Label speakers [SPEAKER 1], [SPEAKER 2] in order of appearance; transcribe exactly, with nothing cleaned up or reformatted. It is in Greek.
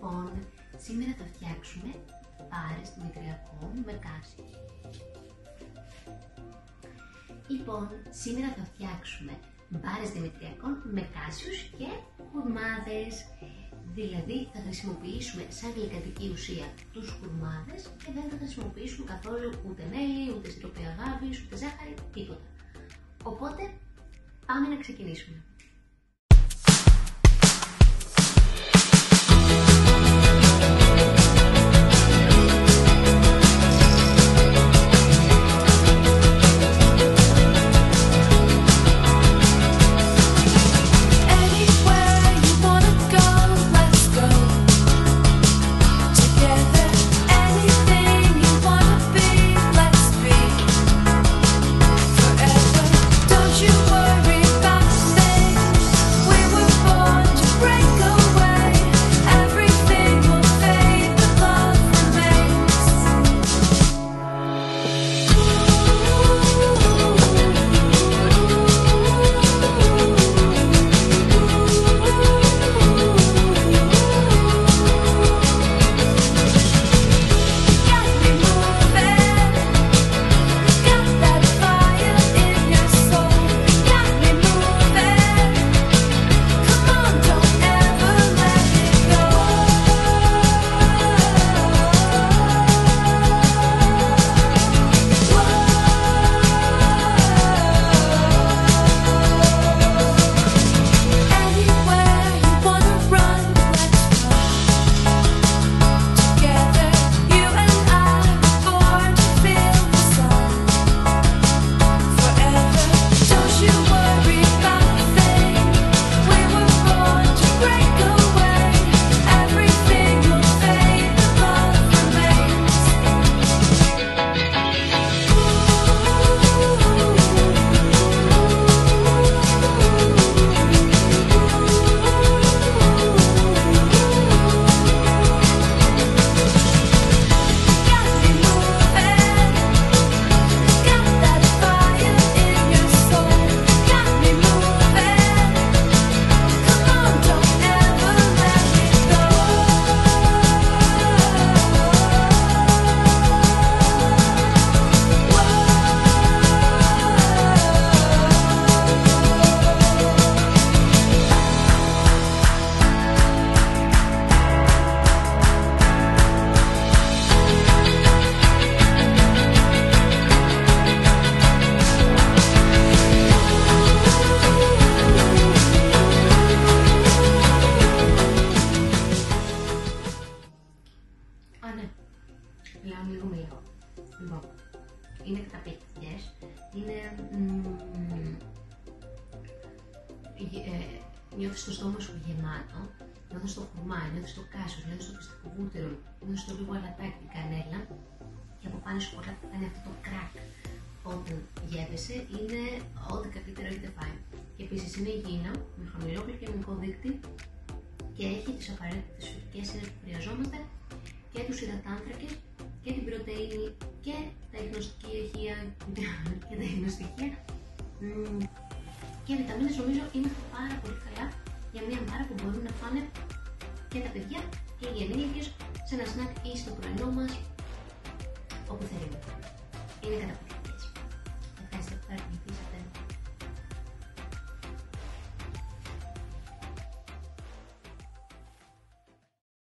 [SPEAKER 1] Λοιπόν, σήμερα θα φτιάξουμε μπάρες δημητριακών με κάσιους. Λοιπόν, σήμερα θα φτιάξουμε μπάρες δημητριακών με κάσιους και χουρμάδες. Δηλαδή θα χρησιμοποιήσουμε σαν γλυκαντική ουσία τους χουρμάδες και δεν θα χρησιμοποιήσουμε καθόλου ούτε μέλι, ούτε σιρόπι αγάπης, ούτε ζάχαρη, τίποτα. Οπότε πάμε να ξεκινήσουμε. Μιλάω λίγο με λίγο. Λοιπόν, είναι καταπληκτικές. Είναι... Μ, ε, νιώθεις το στόμα σου γεμάτο, νιώθεις το χουρμά, νιώθεις το κάσιο, νιώθεις το πιστικό βούτυρο, νιώθεις το λίγο αλατάκι, την κανέλα και από πάνω σου που κάνει αυτό το κρακ όταν γεύεσαι. Είναι ό,τι καλύτερο έχετε φάει. Και επίσης είναι υγιεινά, με χαμηλό γλυκαιμικό δείκτη και έχει τις απαραίτητες φυτικές ίνες που χρειαζόμαστε και τους υδατάνθρακες και την πρωτεΐνη και τα υγνοστοιχεία και τα υγνοστοιχεία και βιταμίνες. Νομίζω είναι πάρα πολύ καλά για μια μπάρα που μπορούν να φάνε και τα παιδιά και οι ενήλικες σε ένα σνακ ή στο πρωινό μας, όπου θέλουμε. Είναι καταπληκτικές. Ευχαριστώ που παρακολουθήσατε.